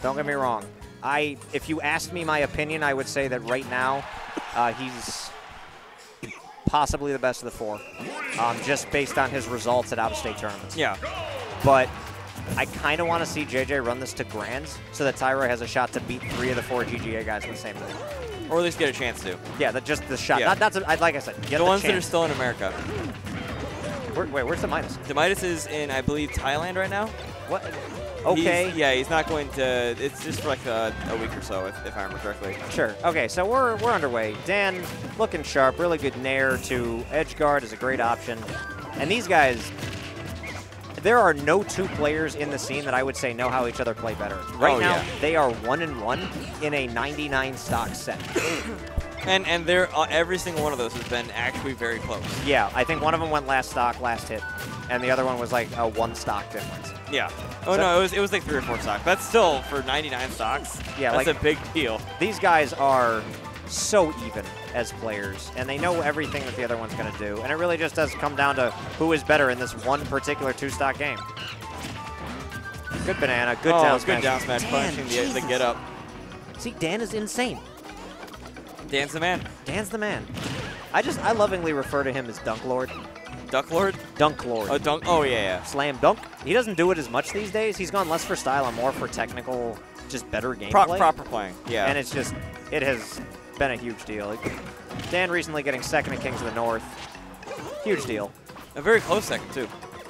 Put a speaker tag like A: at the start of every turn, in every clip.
A: Don't get me wrong. If you asked me my opinion, I would say that right now he's possibly the best of the four, just based on his results at out-of-state tournaments.
B: Yeah.
A: But I kind of want to see JJ run this to Grands so that Tyroy has a shot to beat 3 of the 4 GGA guys in the same day.
B: Or at least get a chance to.
A: Yeah, just the shot.
B: Yeah.
A: Like I said, get
B: the ones that are
A: chance.
B: still in America.
A: Wait, where's the Midas?
B: The Midas is in, I believe, Thailand right now.
A: What? Okay.
B: He's not going to. It's just for like a week or so, if I remember correctly.
A: Sure. Okay, so we're underway. Dan looking sharp, really good nair to edge guard is a great option. And these guys, there are no 2 players in the scene that I would say know how each other play better. Right now,
B: yeah.
A: they are 1-1 in a 99 stock set.
B: And they're every single one of those has been actually very close.
A: Yeah, I think one of them went last stock, last hit, and the other one was like a 1 stock difference.
B: Yeah. Oh,
A: so,
B: no, it was like 3 or 4 stocks. That's still, for 99 stocks,
A: yeah,
B: that's
A: like,
B: a big deal.
A: These guys are so even as players, and they know everything that the other one's going to do, and it really just does come down to who is better in this one particular 2-stock game. Good banana, good down smash.
B: Good down smash, punishing the get up.
A: See, Dan is insane.
B: Dan's the man.
A: Dan's the man. I lovingly refer to him as Dunk Lord.
B: Duck Lord?
A: Dunk Lord.
B: Oh, dunk. Oh, yeah.
A: Slam dunk. He doesn't do it as much these days. He's gone less for style and more for technical, just better gameplay.
B: Proper playing, yeah.
A: And it has been a huge deal. Dan recently getting second at Kings of the North. Huge deal.
B: A very close second, too.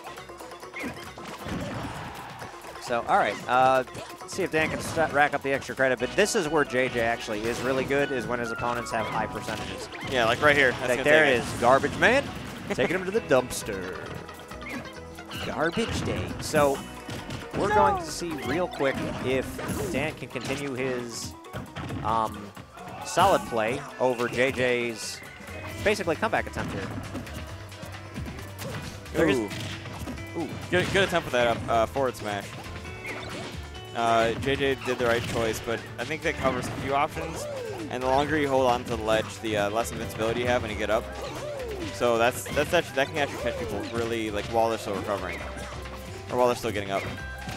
A: So, all right. Let's see if Dan can rack up the extra credit. But this is where JJ actually is really good, is when his opponents have high percentages.
B: Yeah, like right here.
A: Like there it is. Garbage man. Taking him to the dumpster. Garbage day. So we're going to see real quick if Dan can continue his solid play over JJ's basically comeback attempt here.
B: Ooh. Good attempt with that forward smash. JJ did the right choice, but I think that covers a few options. And the longer you hold on to the ledge, the less invincibility you have when you get up. So that can actually catch people really like while they're still recovering, or while they're still getting up.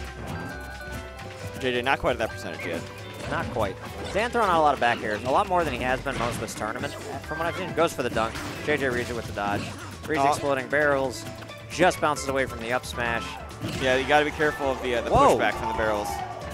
B: JJ not quite at that percentage yet.
A: Not quite. Dan throwing out a lot of back airs, a lot more than he has been most of this tournament. From what I've seen, goes for the dunk. JJ reads it with the dodge. Reads exploding barrels, just bounces away from the up smash.
B: Yeah, you got to be careful of the pushback from the barrels.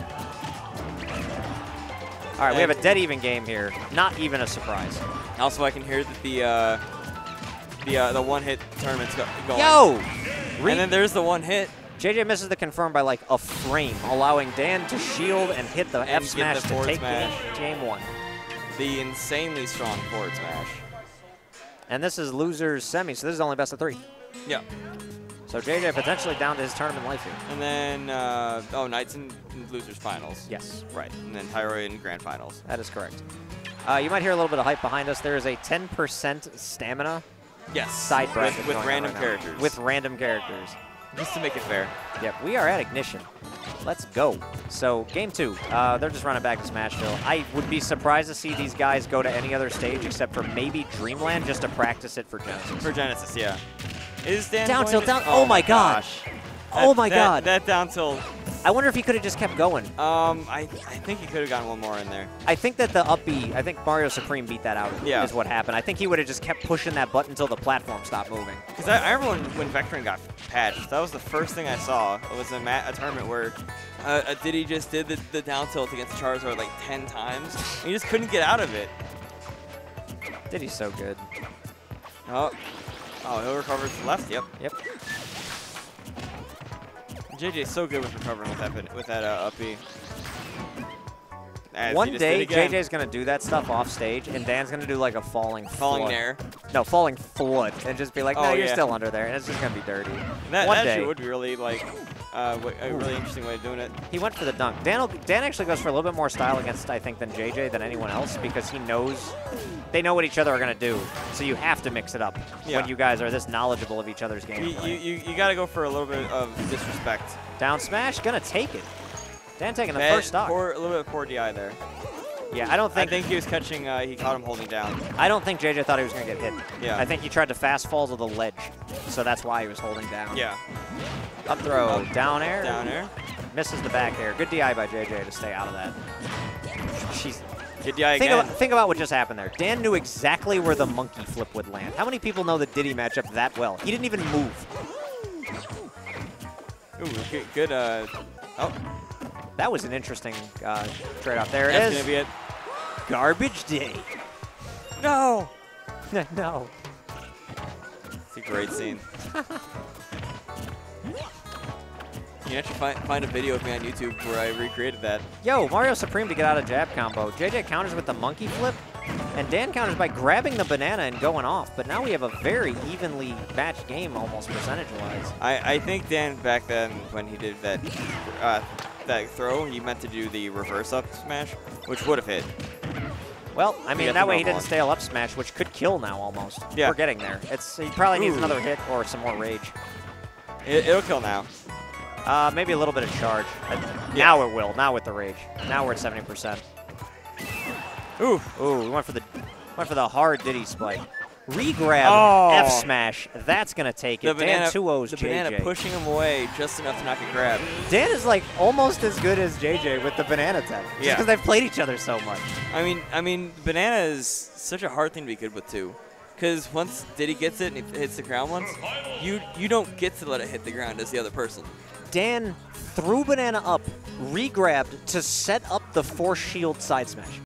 A: All right, we have a dead even game here. Not even a surprise.
B: Also, I can hear that the one-hit tournament's going.
A: Yo!
B: And then there's the one hit.
A: JJ misses the confirm by like a frame, allowing Dan to shield and hit the F smash to take game 1.
B: The insanely strong forward smash.
A: And this is losers semi, so this is only best of 3.
B: Yeah.
A: So JJ potentially down to his tournament life here.
B: And then, Knights and losers finals.
A: Yes.
B: Right. And then Tyroy in grand finals.
A: That is correct. You might hear a little bit of hype behind us. There is a 10% stamina side bracket
B: with
A: going
B: random
A: on right
B: characters.
A: now. With random characters.
B: Just to make it fair.
A: Yep, we are at Ignition. Let's go. So, game 2. They're just running back to Smashville. I would be surprised to see these guys go to any other stage except for maybe Dreamland just to practice it for Genesis.
B: For Genesis, yeah. Is Dan
A: down
B: going
A: tilt,
B: to,
A: down. Oh my gosh. Oh my god.
B: That down tilt.
A: I wonder if he could have just kept going.
B: I think he could have gotten one more in there.
A: I think that the up B, I think Mario Supreme beat that out.
B: Yeah.
A: Is what happened. I think he would have just kept pushing that button until the platform stopped moving.
B: Because I remember when Vectron got patched, that was the first thing I saw. It was a tournament where Diddy just did the down tilt against Charizard like 10 times. And he just couldn't get out of it.
A: Diddy's so good.
B: Oh, he'll recover to the left. Yep. JJ's so good with recovering with that up B.
A: One day, JJ's going to do that stuff off stage, and Dan's going to do like a falling
B: nair.
A: No, falling flood, and just be like, no, you're still under there, and it's just going to be dirty.
B: That actually would be really like a really interesting way of doing it.
A: He went for the dunk. Dan actually goes for a little bit more style against, I think, than JJ, than anyone else, because he knows they know what each other are going to do. So you have to mix it up when you guys are this knowledgeable of each other's game.
B: You got to go for a little bit of disrespect.
A: Down smash, going to take it. Dan taking the first stock.
B: A little bit of poor DI there.
A: Yeah, I think
B: he was catching, he caught him holding down.
A: I don't think JJ thought he was going to get hit.
B: Yeah.
A: I think he tried to fast fall to the ledge, so that's why he was holding down.
B: Yeah.
A: Up throw, down air.
B: Down air.
A: Misses the back air. Good DI by JJ to stay out of that. She's.
B: Good DI again.
A: Think about what just happened there. Dan knew exactly where the monkey flip would land. How many people know the Diddy matchup that well? He didn't even move.
B: Ooh, good. Oh.
A: That was an interesting trade-off. There it
B: That's
A: is.
B: gonna be it.
A: Garbage day.
B: No.
A: No.
B: It's a great scene. You can actually find a video of me on YouTube where I recreated that.
A: Yo, Mario Supreme to get out of jab combo. JJ counters with the monkey flip, and Dan counters by grabbing the banana and going off. But now we have a very evenly matched game, almost percentage-wise.
B: I think Dan back then when he did that that throw, he meant to do the reverse up smash, which would have hit.
A: Well, I mean,
B: got
A: that
B: the
A: way he
B: normal
A: didn't
B: one.
A: stale up smash, which could kill now almost.
B: Yeah.
A: We're getting there. He probably needs
B: Ooh.
A: another hit or some more rage.
B: It'll kill now.
A: Maybe a little bit of charge. Now it will. Now with the rage. Now we're at 70%.
B: Ooh.
A: Ooh, we went for the hard Diddy spike. Regrab
B: Oh.
A: F smash. That's gonna take it. Dan 2-0's
B: the
A: JJ.
B: banana pushing him away just enough to not get grabbed.
A: Dan is like almost as good as JJ with the banana tech. Just
B: Yeah.
A: because they've played each other so much.
B: I mean, banana is such a hard thing to be good with too, because once Diddy gets it and it hits the ground once, you don't get to let it hit the ground as the other person.
A: Dan threw banana up, regrabbed to set up the force shield side smash.